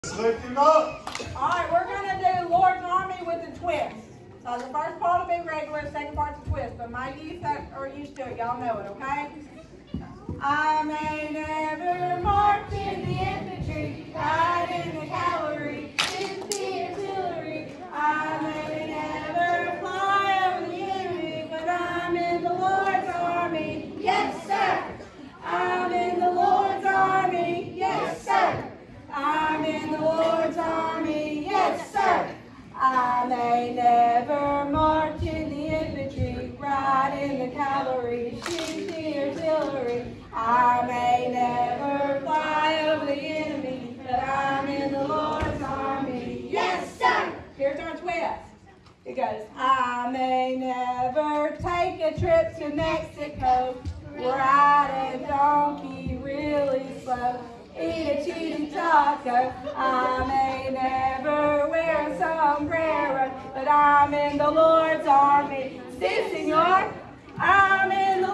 Lift him up. All right, we're going to do Lord's Army with a twist. So the first part will be regular, the second part's a twist. But my youth are used to it. Y'all know it, okay? I may never march in the infantry, ride in the cavalry, shoot the artillery. I may never fly over the enemy, but I'm in the Lord's army. Yes, sir. I'm in the Lord's army. Yes, sir. I'm in the Lord's army. Yes, sir. I may never march in the infantry, ride in the cavalry, shoot the artillery. I may never fly over the enemy, but I'm in the Lord's army. Yes, sir. Here's our twist. It goes, I may never take a trip to Mexico, ride a donkey really slow, eat a cheesy taco. I may never wear a sombrero, but I'm in the Lord's army. Si, senor, I'm in the